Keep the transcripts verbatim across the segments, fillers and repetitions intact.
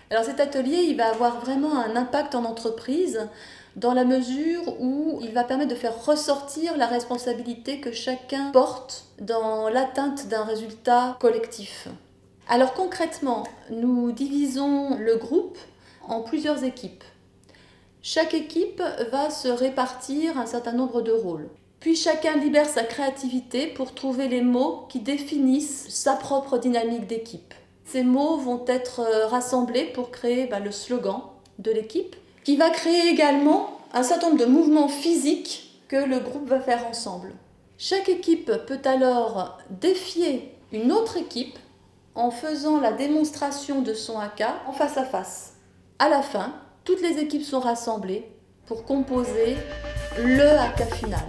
Alors cet atelier, il va avoir vraiment un impact en entreprise dans la mesure où il va permettre de faire ressortir la responsabilité que chacun porte dans l'atteinte d'un résultat collectif. Alors concrètement, nous divisons le groupe en plusieurs équipes. Chaque équipe va se répartir un certain nombre de rôles. Puis chacun libère sa créativité pour trouver les mots qui définissent sa propre dynamique d'équipe. Ces mots vont être rassemblés pour créer bah, le slogan de l'équipe, qui va créer également un certain nombre de mouvements physiques que le groupe va faire ensemble. Chaque équipe peut alors défier une autre équipe en faisant la démonstration de son haka en face à face. À la fin, toutes les équipes sont rassemblées pour composer le haka final.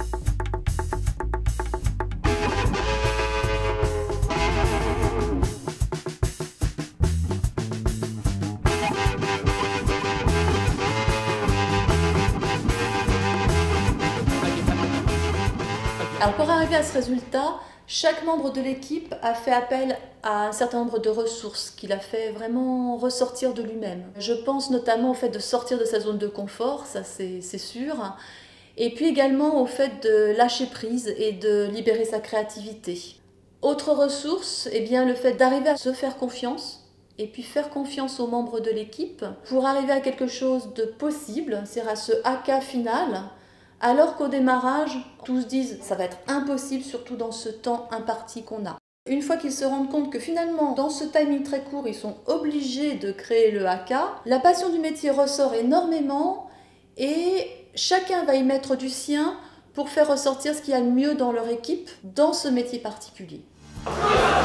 Alors pour arriver à ce résultat, chaque membre de l'équipe a fait appel à un certain nombre de ressources qu'il a fait vraiment ressortir de lui-même. Je pense notamment au fait de sortir de sa zone de confort, ça c'est sûr, et puis également au fait de lâcher prise et de libérer sa créativité. Autre ressource, eh bien, le fait d'arriver à se faire confiance et puis faire confiance aux membres de l'équipe pour arriver à quelque chose de possible, c'est-à-dire à ce haka final. Alors qu'au démarrage, tous disent « ça va être impossible, surtout dans ce temps imparti qu'on a ». Une fois qu'ils se rendent compte que finalement, dans ce timing très court, ils sont obligés de créer le haka, la passion du métier ressort énormément et chacun va y mettre du sien pour faire ressortir ce qu'il y a de mieux dans leur équipe, dans ce métier particulier.